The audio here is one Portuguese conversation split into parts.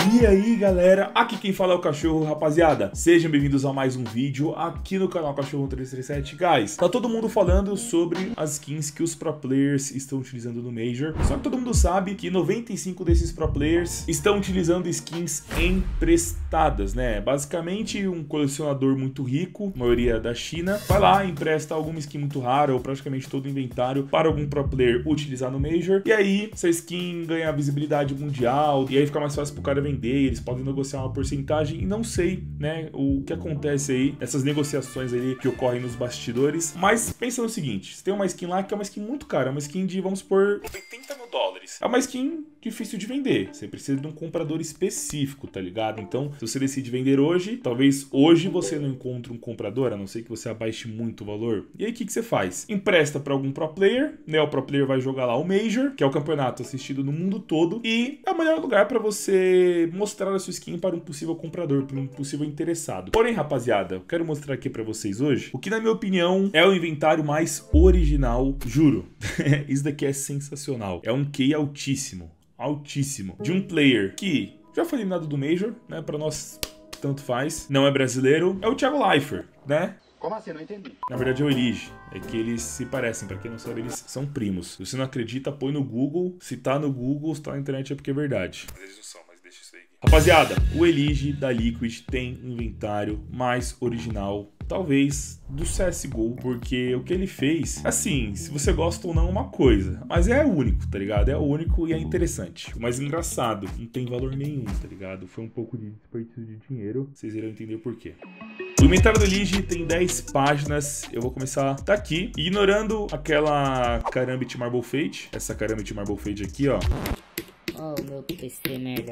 E aí galera, aqui quem fala é o Cachorro, rapaziada. Sejam bem-vindos a mais um vídeo aqui no canal Cachorro 337. Guys, tá todo mundo falando sobre as skins que os pro players estão utilizando no Major. Só que todo mundo sabe que 95 desses pro players estão utilizando skins emprestadas, né? Basicamente um colecionador muito rico, maioria da China, vai lá, empresta alguma skin muito rara ou praticamente todo o inventário para algum pro player utilizar no Major. E aí essa skin ganha visibilidade mundial e aí fica mais fácil pro cara vender, eles podem negociar uma porcentagem e não sei, né, o que acontece aí, essas negociações aí que ocorrem nos bastidores. Mas pensa no seguinte, você tem uma skin lá que é uma skin muito cara, uma skin de, vamos supor, 80 mil dólares. É uma skin difícil de vender, você precisa de um comprador específico, tá ligado? Então, se você decide vender hoje, talvez hoje você não encontre um comprador, a não ser que você abaixe muito o valor. E aí, o que você faz? Empresta para algum pro player, né? O pro player vai jogar lá o Major, que é o campeonato assistido no mundo todo, e é o melhor lugar para você mostrar a sua skin para um possível comprador, para um possível interessado. Porém, rapaziada, eu quero mostrar aqui para vocês hoje o que, na minha opinião, é o inventário mais original, juro. Isso daqui é sensacional. É um QI altíssimo. Altíssimo. De um player que já foi eliminado do Major, né? Pra nós, tanto faz. Não é brasileiro. É o Thiago Leifert, né? Como assim? Não entendi. Na verdade é o Elige. É que eles se parecem. Pra quem não sabe, eles são primos. Se você não acredita, põe no Google. Se tá no Google, se tá na internet é porque é verdade. Mas eles não são, mas deixa isso aí. Rapaziada, o Elige da Liquid tem um inventário mais original, talvez, do CSGO, porque o que ele fez, assim, se você gosta ou não é uma coisa, mas é único, tá ligado? É único e é interessante. O mais engraçado, não tem valor nenhum, tá ligado? Foi um pouco de desperdício de dinheiro, vocês irão entender por quê. O inventário do Elige tem 10 páginas, eu vou começar daqui, ignorando aquela Karambit Marble Fade, essa Karambit Marble Fade aqui, ó. Oh, meu PC, merda.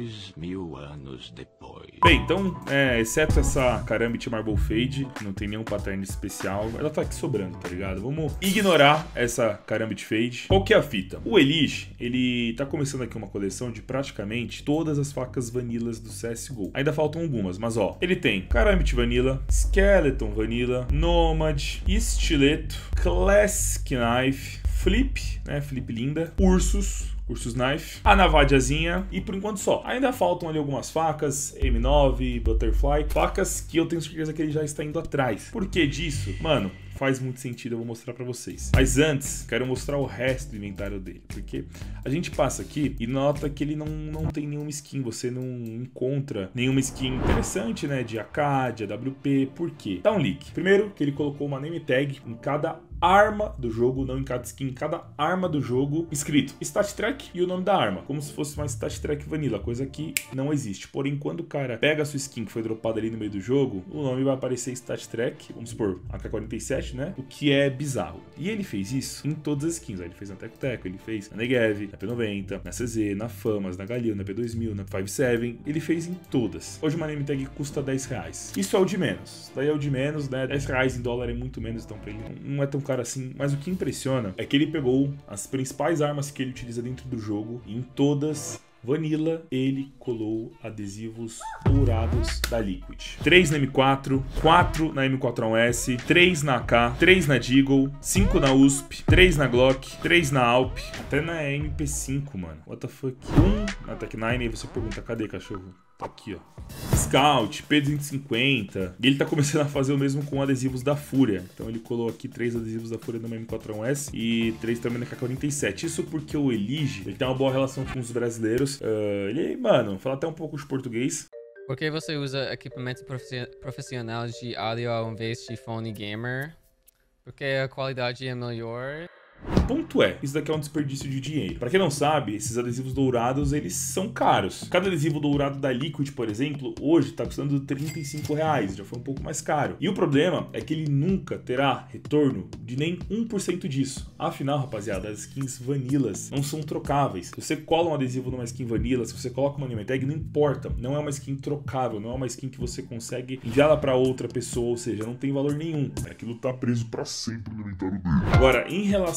2000 anos depois. Bem, então, exceto essa Karambit Marble Fade, que não tem nenhum pattern especial, ela tá aqui sobrando, tá ligado? Vamos ignorar essa Karambit Fade. Qual que é a fita? O Elige, ele tá começando aqui uma coleção de praticamente todas as facas vanilas do CSGO. Ainda faltam algumas, mas ó, ele tem Karambit Vanilla, Skeleton Vanilla, Nomad, Estileto, Classic Knife, Flip, né, Flip linda, Ursus Knife, a Navadiazinha e por enquanto só. Ainda faltam ali algumas facas, M9, Butterfly, facas que eu tenho certeza que ele já está indo atrás. Por que disso? Mano, faz muito sentido, eu vou mostrar pra vocês. Mas antes, quero mostrar o resto do inventário dele, porque a gente passa aqui e nota que ele não tem nenhuma skin, você não encontra nenhuma skin interessante, né, de AK, de AWP. Por quê? Dá um leak. Primeiro, que ele colocou uma name tag em cada arma do jogo, não em cada skin, em cada arma do jogo, escrito Stat Track e o nome da arma, como se fosse uma Stat Track Vanilla, coisa que não existe. Porém, quando o cara pega a sua skin que foi dropada ali no meio do jogo, o nome vai aparecer Stat Track, vamos supor, AK-47, né? O que é bizarro. E ele fez isso em todas as skins. Ele fez na Teco Teco, ele fez na Negev, na P90, na CZ, na Famas, na Galil, na P2000, na 5.7. Ele fez em todas. Hoje uma name tag custa 10 reais. Isso é o de menos. Daí é o de menos, né? 10 reais em dólar é muito menos, então pra ele não é tão caro assim. Mas o que impressiona é que ele pegou as principais armas que ele utiliza dentro do jogo e em todas Vanilla, ele colou adesivos dourados da Liquid. 3 na M4, 4 na M4A1S, 3 na AK, 3 na Deagle, 5 na USP, 3 na Glock, 3 na Alp, até na MP5, mano. What the fuck? 1 na Tech9, aí você pergunta, cadê, cachorro? Tá aqui, ó. Scout, P250. E ele tá começando a fazer o mesmo com adesivos da Fúria. Então ele colou aqui 3 adesivos da Fúria no M4A1S e 3 também na K47. Isso porque o Elige, ele tem uma boa relação com os brasileiros. Ele, mano, fala até um pouco de português. Por que você usa equipamento profissional de áudio ao invés de fone gamer? Porque a qualidade é melhor. O ponto é, isso daqui é um desperdício de dinheiro. Pra quem não sabe, esses adesivos dourados, eles são caros. Cada adesivo dourado da Liquid, por exemplo, hoje tá custando 35 reais, já foi um pouco mais caro. E o problema é que ele nunca terá retorno de nem 1% disso. Afinal, rapaziada, as skins vanilas não são trocáveis. Se você cola um adesivo numa skin vanilla, se você coloca uma name tag, não importa. Não é uma skin trocável, não é uma skin que você consegue enviá-la pra outra pessoa, ou seja, não tem valor nenhum. Aquilo tá preso pra sempre no inventário dele. Agora, em relação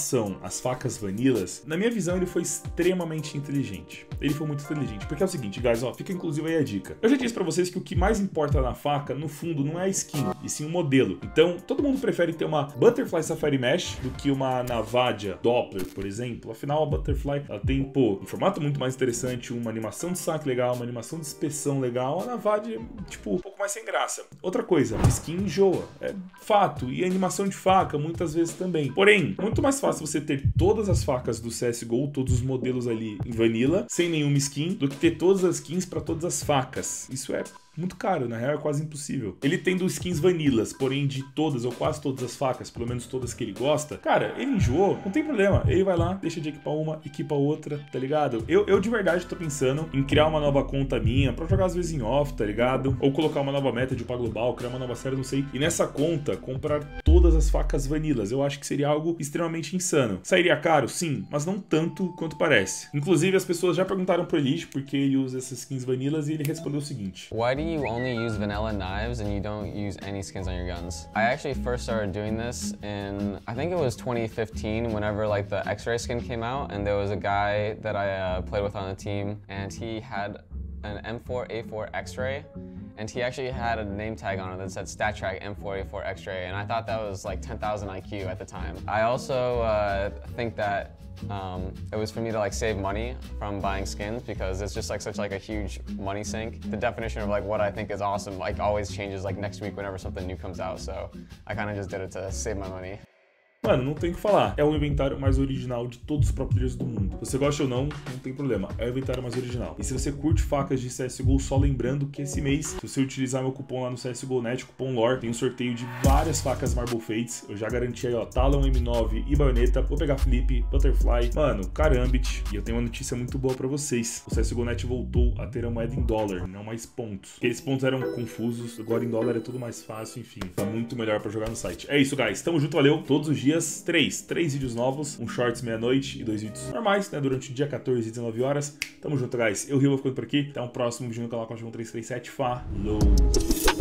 as facas vanilas, na minha visão ele foi extremamente inteligente. Ele foi muito inteligente, porque é o seguinte, guys, ó, fica inclusive aí a dica. Eu já disse pra vocês que o que mais importa na faca, no fundo, não é a skin, e sim o modelo. Então, todo mundo prefere ter uma Butterfly Safari Mesh do que uma Navadia Doppler, por exemplo. Afinal, a Butterfly, ela tem, pô, um formato muito mais interessante, uma animação de saque legal, uma animação de inspeção legal. A Navadia, tipo, um pouco mais sem graça. Outra coisa, a skin enjoa, é fato, e a animação de faca, muitas vezes também. Porém, muito mais fácil você ter todas as facas do CSGO, todos os modelos ali em Vanilla, sem nenhuma skin, do que ter todas as skins para todas as facas. Isso é muito caro, na real é quase impossível. Ele tendo skins vanilas, porém de todas ou quase todas as facas, pelo menos todas que ele gosta, cara, ele enjoou, não tem problema. Ele vai lá, deixa de equipar uma, equipa outra, tá ligado? Eu de verdade tô pensando em criar uma nova conta minha pra jogar às vezes em off, tá ligado? Ou colocar uma nova meta de upar global, criar uma nova série, não sei. E nessa conta, comprar todas as facas vanilas. Eu acho que seria algo extremamente insano. Sairia caro? Sim, mas não tanto quanto parece. Inclusive, as pessoas já perguntaram pro Elish por que ele usa essas skins vanilas e ele respondeu o seguinte: Why do you only use vanilla knives and you don't use any skins on your guns? I actually first started doing this in, I think it was 2015, whenever like the X-Ray skin came out, and there was a guy that I played with on the team, and he had an M4A4 X-Ray, and he actually had a name tag on it that said StatTrak M4A4 X-Ray, and I thought that was like 10,000 IQ at the time. I also think that it was for me to like save money from buying skins, because it's just like such like a huge money sink. The definition of like what I think is awesome like always changes like next week whenever something new comes out, so I kind of just did it to save my money. Mano, não tem o que falar. É o inventário mais original de todos os pro players do mundo. Se você gosta ou não, não tem problema. É o inventário mais original. E se você curte facas de CSGO, só lembrando que esse mês, se você utilizar meu cupom lá no CSGO.net, cupom LORE, tem um sorteio de várias facas Marble Fates. Eu já garanti aí, ó, Talon, M9 e baioneta. Vou pegar Flip, Butterfly, mano, Karambit. E eu tenho uma notícia muito boa pra vocês. O CSGO.net voltou a ter a moeda em dólar, não mais pontos. Aqueles pontos eram confusos, agora em dólar é tudo mais fácil, enfim. Tá muito melhor pra jogar no site. É isso, guys. Tamo junto, valeu. Todos os dias, três vídeos novos, um shorts meia-noite e 2 vídeos normais, né, durante o dia 14 e 19 horas. Tamo junto, guys. Eu, Rio, vou ficando por aqui. Até um próximo vídeo no canal Conte 1337. Falou!